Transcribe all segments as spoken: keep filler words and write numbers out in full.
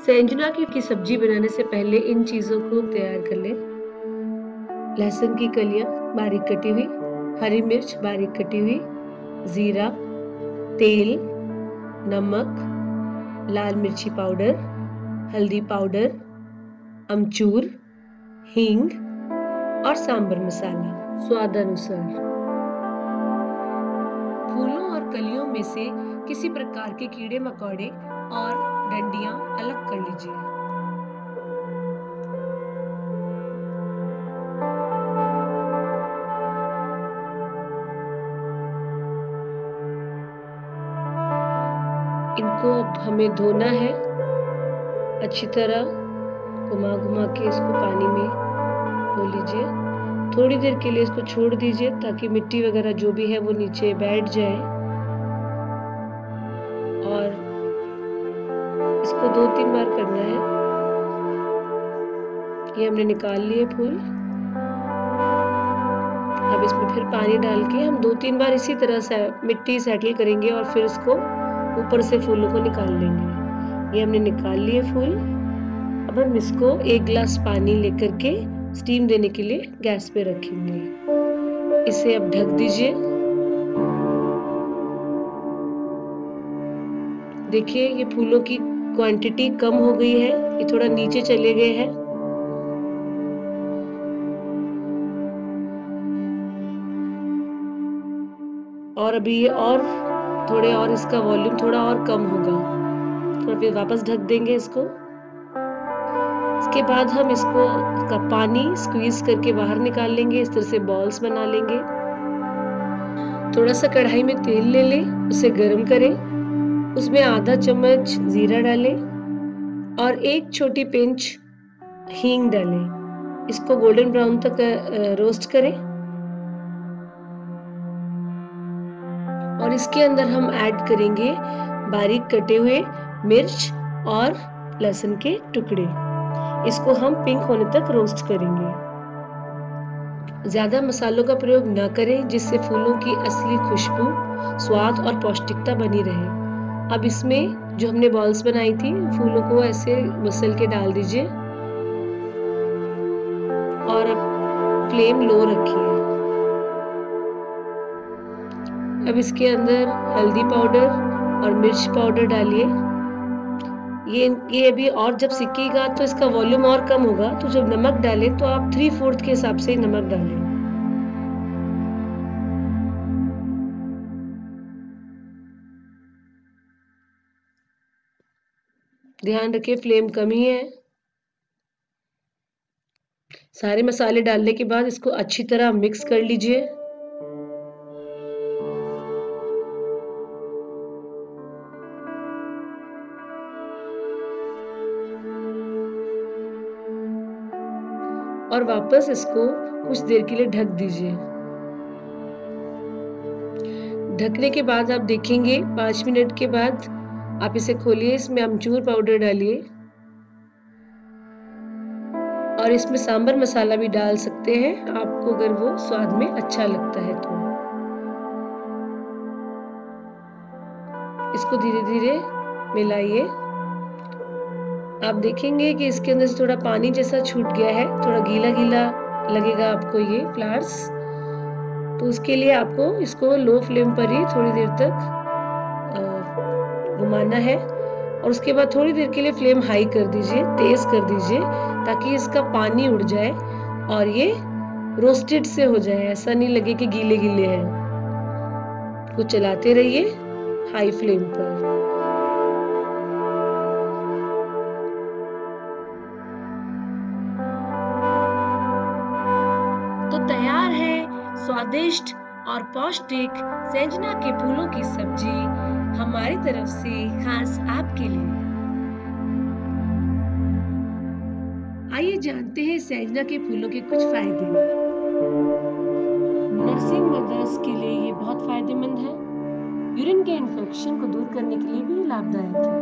सेंजना की सब्जी बनाने से पहले इन चीजों को तैयार कर लें। लहसुन की कलियां बारीक कटी हुई, हरी मिर्च बारीक कटी हुई, जीरा, तेल, नमक, लाल मिर्ची पाउडर, हल्दी पाउडर, अमचूर, हींग और सांबर मसाला स्वाद अनुसार। फूलों और कलियों में से किसी प्रकार के कीड़े मकोड़े और डंडियां अलग कर लीजिए। इनको अब हमें धोना है अच्छी तरह, घुमा घुमा के इसको पानी में धो लीजिए। थोड़ी देर के लिए इसको छोड़ दीजिए ताकि मिट्टी वगैरह जो भी है वो नीचे बैठ जाए। और इसको दो तीन बार करना है। ये हमने निकाल लिए फूल। अब इसमें फिर पानी डाल के हम दो तीन बार इसी तरह से मिट्टी सेटल करेंगे और फिर इसको ऊपर से फूलों को निकाल लेंगे। ये हमने निकाल लिए फूल। अब हम इसको एक गिलास पानी लेकर के स्टीम देने के लिए गैस पे रखेंगे। इसे अब ढक दीजिए। देखिए ये फूलों की क्वांटिटी कम हो गई है, ये थोड़ा नीचे चले गए हैं। और अभी ये और थोड़े और इसका वॉल्यूम थोड़ा और कम होगा, थोड़ा फिर वापस ढक देंगे इसको। इसके बाद हम इसको इसका पानी स्क्वीज करके बाहर निकाल लेंगे। इस तरह से बॉल्स बना लेंगे। थोड़ा सा कढ़ाई में तेल ले लें, उसे गर्म करें, उसमें आधा चम्मच जीरा डालें और एक छोटी पिंच हींग डालें। इसको गोल्डन ब्राउन तक रोस्ट करें और इसके अंदर हम ऐड करेंगे बारीक कटे हुए मिर्च और लहसुन के टुकड़े। इसको हम पिंक होने तक रोस्ट करेंगे। ज्यादा मसालों का प्रयोग न करें जिससे फूलों की असली खुशबू, स्वाद और पौष्टिकता बनी रहे। अब इसमें जो हमने बॉल्स बनाई थी फूलों को ऐसे मसल के डाल दीजिए और अब फ्लेम लो रखिए। अब इसके अंदर हल्दी पाउडर और मिर्च पाउडर डालिए। ये ये अभी और जब सिकेगा तो इसका वॉल्यूम और कम होगा, तो जब नमक डालें तो आप थ्री फोर्थ के हिसाब से नमक डालें। ध्यान रखिए फ्लेम कम ही है। सारे मसाले डालने के बाद इसको अच्छी तरह मिक्स कर लीजिए। और वापस इसको कुछ देर के लिए ढक दीजिए। ढकने के बाद आप देखेंगे पांच मिनट के बाद आप इसे खोलिए। इसमें अमचूर पाउडर डालिए और इसमें सांबर मसाला भी डाल सकते हैं आपको अगर वो स्वाद में अच्छा लगता है तो। इसको धीरे धीरे मिलाइए। आप देखेंगे कि इसके अंदर से थोड़ा पानी जैसा छूट गया है, थोड़ा गीला गीला लगेगा आपको ये फ्लावर्स। तो उसके लिए आपको इसको लो फ्लेम पर ही थोड़ी देर तक घुमाना है और उसके बाद थोड़ी देर के लिए फ्लेम हाई कर दीजिए, तेज कर दीजिए ताकि इसका पानी उड़ जाए और ये रोस्टेड से हो जाए। ऐसा नहीं लगे कि गीले गीले हैं। कुछ चलाते रहिए हाई फ्लेम पर। तो तैयार है स्वादिष्ट और पौष्टिक सेंजना के फूलों की सब्जी हमारी तरफ से खास आपके लिए। आइए जानते हैं सेंजना के फूलों के कुछ फायदे। नर्सिंग मदर्स के लिए ये बहुत फायदेमंद है। यूरिन के इन्फेक्शन को दूर करने के लिए भी लाभदायक है।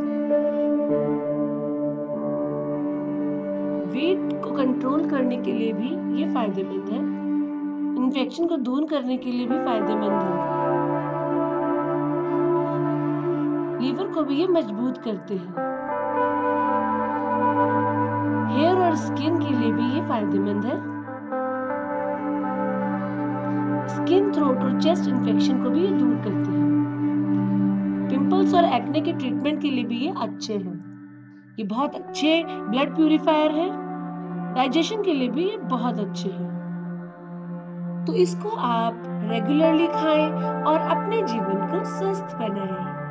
वेट को कंट्रोल करने के लिए भी ये फायदेमंद है। इन्फेक्शन को दूर करने के लिए भी फायदेमंद है। लीवर को भी ये मजबूत करते हैं। और स्किन के लिए भी ये फायदेमंद है। स्किन, थ्रोट और चेस्ट इन्फेक्शन को भी ये दूर करती है। पिंपल्स और एक्ने के ट्रीटमेंट के लिए भी ये अच्छे हैं। ये बहुत अच्छे ब्लड प्यूरिफायर है। डाइजेशन के लिए भी ये बहुत अच्छे हैं। तो इसको आप रेगुलरली खाएं और अपने जीवन को स्वस्थ बनाएं।